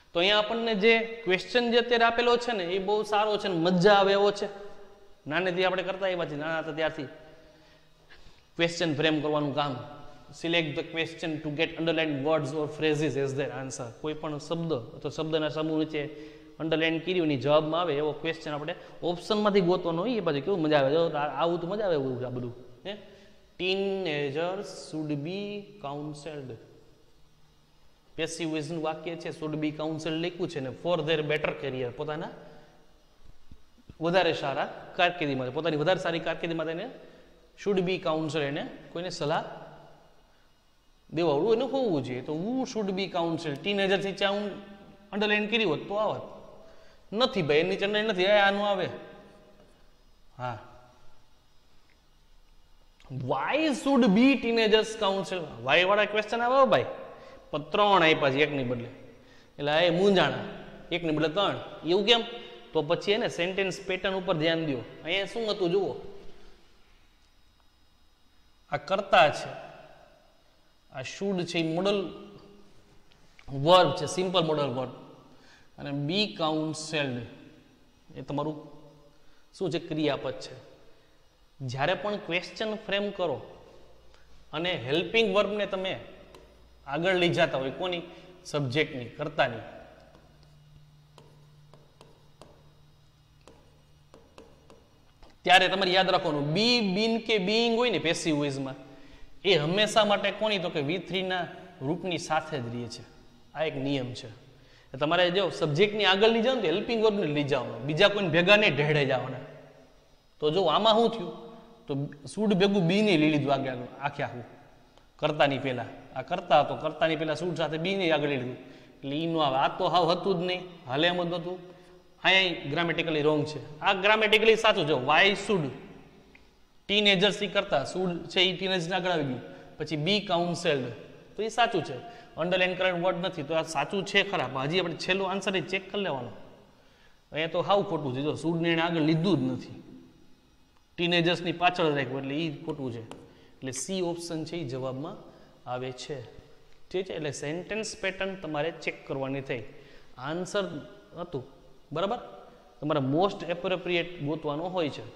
તો અહીંયા આપણને જે ક્વેશ્ચન જે અત્યારે આપેલો છે ને એ બહુ સારો છે ને મજા આવે એવો છે. નાનેથી આપણે કરતા આવ્યા છીએ, નાના હતા ત્યારથી ક્વેશ્ચન ફ્રેમ કરવાનું કામ. Select the question to get underline words or phrases as their answer. કોઈ પણ શબ્દ અથવા શબ્દના સમૂહ નીચે અંડરલાઇન કર્યું ની જવાબમાં આવે એવો ક્વેશ્ચન આપણે ઓપ્શનમાંથી ગોતવાનો હોય. એ પાછું કેવું મજા આવે, આવું તો મજા આવે એવું આ બધું. હે, ટીનએજર્સ શુડ બી કાઉન્સેલ્ડ. પેસિવ વોઇસનું વાક્ય છે, શુડ બી કાઉન્સેલ્ડ લખ્યું છે ને ફોર ધેર બેટર કેરિયર, પોતાના વધારે સારા કારકિર્દી માટે, પોતાની વધારે સારી કારકિર્દી માટે એને શુડ બી કાઉન્સેલ, એને કોઈને સલાહ દેવાળું એને હોવું જોઈએ. તો હું શુડ બી કાઉન્સેલ ટીનેજર થી હું અંડરલાઈન કર્યું હોત તો આવત. નથી ભાઈ, એની ચંડાઈ નથી, આનું આવે. હા, why should be teenagers counselled. Why વાળા ક્વેશ્ચન આવે ભાઈ, પણ 3 આપ્યા છે એકની બદલે, એટલે એ મૂંઝાણા. એકની બદલે 3, એવું કેમ? તો પછી એને સેન્ટેન્સ પેટર્ન ઉપર ધ્યાન દો. અહીંયા શું હતું જુઓ, આ કરતા છે, આ શુડ છે એ મોડલ વર્બ છે, સિમ્પલ મોડલ વર્બ, અને બી કાઉન્સેલ્ડ એ તમારું શું છે, ક્રિયાપદ છે. જ્યારે પણ ક્વેશ્ચન ફ્રેમ કરો અને હેલ્પિંગ વર્બને તમે આગળ લઈ જતા હોય, કોની? સબ્જેક્ટની, કર્તાની, ત્યારે તમારે યાદ રાખવાનું બી, બીન કે બીઈંગ હોય ને પેસિવ વોઇસમાં, એ હંમેશા માટે કોની? તો કે V3 ના રૂપની સાથે જ રહે છે. આ એક નિયમ છે. તમારે જો સબ્જેક્ટની આગળ લઈ જાવ ને તો હેલ્પિંગ વર્બને લઈ જવાનો, બીજા કોઈને ભેગા નહીં ઢેડે જવાના. તો જો આમાં શું થયું, તો શુડ ભેગું બી ને લઈ લીધું આગળ, આખે આખું કરતાની પહેલા. આ કરતા હતો, કરતાની પહેલા શુડ સાથે બી ને આગળ લઈ લીધું, એટલે ઈ નો આવે. આ તો હાવ હતું જ નહીં, હાલે એમ જ નહોતું. અહીંયા ગ્રામેટિકલી રોંગ છે. આ ગ્રામેટિકલી સાચું છે. વાય શુડ ટીનેજર્સ થી કરતા, શુડ છે એ ટીનેજર આગળ આવી ગયું, પછી બી કાઉન્સેલ્ડ, તો એ સાચું છે. અંડરલાઈન કરેલું વર્ડ નથી, તો આ સાચું છે ખરા. હજી આપણે છેલ્લો આન્સર એ ચેક કરી લેવાનો. અહીંયા તો હાવ ખોટું છે. જો શુડને એને આગળ લીધું જ નથી, ટીનેજર્સની પાછળ રાખ્યું, એટલે એ ખોટું છે. એટલે સી ઓપ્શન છે એ જવાબમાં આવે છે. ઠીક છે, એટલે સેન્ટેન્સ પેટર્ન તમારે ચેક કરવાની થઈ. આન્સર હતું બરાબર, તમારે મોસ્ટ એપ્રોપ્રિએટ ગોતવાનો હોય છે.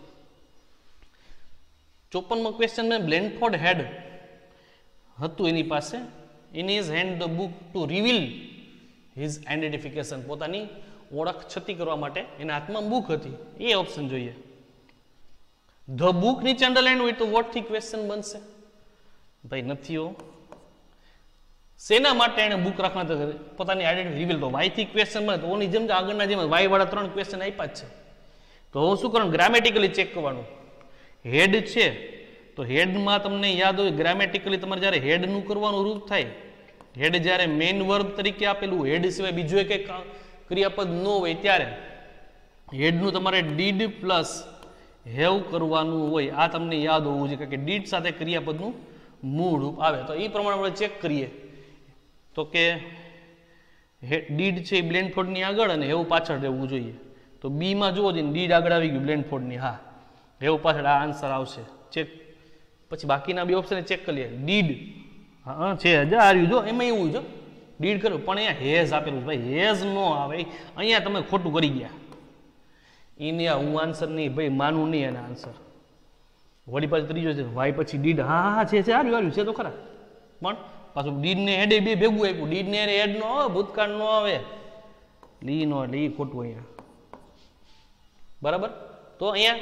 54મો ક્વેશ્ચન મેં બ્લેન્ડફોર્ડ હેડ હતું એની પાસે, in his hand the book to reveal his identification, પોતાની ઓળખ છતી કરવા માટે એના હાથમાં બુક હતી. એ ઓપ્શન જોઈએ. ધ બુક નીચે અંડરલાઈન હોય તો વોટ થી ક્વેશ્ચન બનશે? ભાઈ નથી હો. શેના માટે એને બુક રાખવા? પોતાની આઈડેન્ટિટી રિવીલ. તો વાય થી ક્વેશ્ચન બને તો ઓની જેમ આગળના જેમ વાય વાળા 3 ક્વેશ્ચન આપ્યા જ છે. તો હું શું કરવાનું? ગ્રામેટિકલી ચેક કરવાનું. હેડ છે તો હેડમાં તમને યાદ હોય, ગ્રામેટિકલી તમારે જ્યારે હેડનું કરવાનું રૂપ થાય, હેડ જ્યારે મેઇન વર્બ તરીકે આપેલું, હેડ સિવાય બીજું એક ક્રિયાપદ ન હોય, ત્યારે હેડનું તમારે ડીડ પ્લસ હેવ કરવાનું હોય. આ તમને યાદ હોવું જોઈએ, કે ડીડ સાથે ક્રિયાપદનું મૂળ રૂપ આવે. તો એ પ્રમાણે આપણે ચેક કરીએ તો કે ડીડ છે એ બ્લેન્ડફોર્ડની આગળ અને હેવ પાછળ રહેવું જોઈએ. તો બીમાં જુઓ ને ડીડ આગળ આવી ગયું બ્લેન્ડફોર્ડની, હા, હેવ પાછળ, આ આન્સર આવશે. ચેક. પછી બાકીના બે ઓપ્શન ચેક કરી લે. ડીડ હા છે, આ રહ્યું જો, એમાં એવું જો ડીડ કર્યું, પણ અહીંયા હેઝ આપેલું છે. ભાઈ હેઝ નો આવે, અહીંયા તમે ખોટું કરી ગયા. એને હું આન્સર નહીં ભાઈ માનું નહીં એના આન્સર. વળી પાછું ત્રીજો છે વાય પછી ડીડ, હા છે આવ્યું છે તો ખરા, પણ પાછું ડીડ ને હેડે બે ભેગું આપ્યું. ડીડ ને હેડ નો આવે, ભૂતકાળ નો આવે, લી નો, એટલે એ ખોટું અહીંયા. બરાબર. તો અહીંયા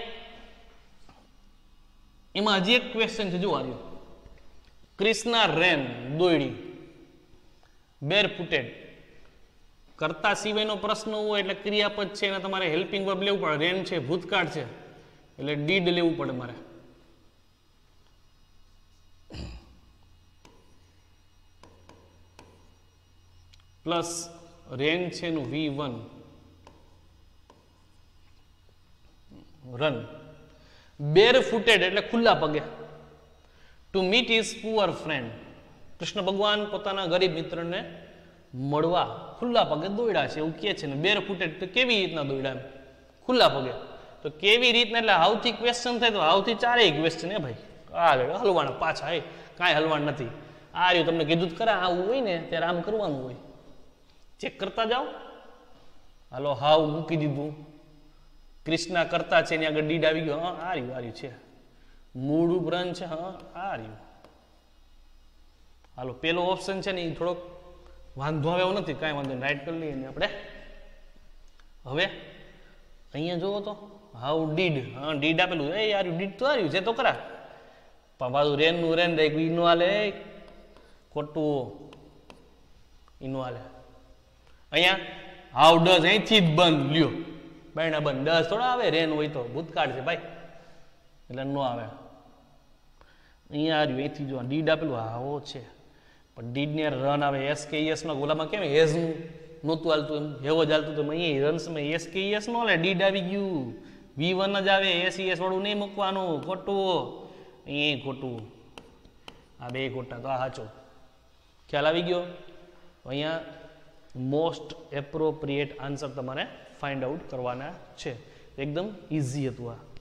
એમાં હજી એક ક્વેશ્ચન છે, જોવા દો. ક્રિષ્ના રેન, દોયડી, બેર ફૂટેડ. કરતા સિવાયનો પ્રશ્ન હોય એટલે ક્રિયાપદ છે એને તમારે હેલ્પિંગ વર્બ લેવું પડે. રેન છે ભૂતકાળ છે એટલે ડીડ લેવું પડે મારે. પ્લસ રેન છે એનું V1 રન. બેર ફૂટેડ એટલે ખુલ્લા પગે. To meet his poor friend. Krishna ભગવાન પોતાના ગરીબ મિત્રને મળવા ખુલ્લા પગે દોડ્યા છે એવું કે છે ને. બેર ફૂટેડ તો કેવી રીતના દોડ્યા? ખુલ્લા પગે. તો કેવી રીતના એટલે હાવથી ક્વેશ્ચન થાય તો હાવથી ચારેય ક્વેશ્ચન હે ભાઈ. આગળ હલવાના પાછા, એ કાંઈ હલવાન નથી. આ રહ્યું તમને કીધું જ ખરા, આવું હોય ને ત્યારે આમ કરવાનું હોય. ચેક કરતા જાઓ. હાલો હાવ મૂકી દીધું. ક્રિષ્ના કરતા છે એની આગળ ડીડ આવી ગયો. હા આ રહ્યું છે. મૂળ ઉપરન છે. હા આ રહ્યું. હાલો પેલો ઓપ્શન છે ને એ થોડોક વાંધો આવે એવું નથી, કાંઈ વાંધો નહીં, રાઈટ કરી લઈએ ને આપણે. હવે અહીંયા જુઓ તો હાઉ ડીડ. હા ડીડ આપેલું. એ યાર ડીડ તો આવ્યું છે તો ખરા, પણ પાછું રેનનું રેન રહી ગયું. ઈનું હાલે ખોટું, ઈનું હાલે. અહીંયા હાઉ ડઝ અહીંથી જ બંધ લ્યો, બાયણા બંધ. ડઝ થોડા આવે, રેન હોય તો ભૂતકાળ છે ભાઈ એટલે ન આવે. અહીંયા આવ્યું અહીંથી જો ડીડ આપેલું હાવો છે, પણ ડીડ ને રન આવે. એસ કે એસ નો ગોલામાં કેમ હેઝનું નહોતું હાલતું, એમ હેવો જ હાલતું. તો અહીંયા રન્સમાં એસ કે એસ નો લે, ડીડ આવી ગયું. V1 જ આવે, એસ વાળું નહીં મૂકવાનું, ખોટું. અહીંયા ખોટું, આ બે ખોટા, તો આ સાચો. ખ્યાલ આવી ગયો. અહીંયા મોસ્ટ એપ્રોપ્રિએટ આન્સર તમારે ફાઇન્ડ આઉટ કરવાના છે. એકદમ ઇઝી હતું આ.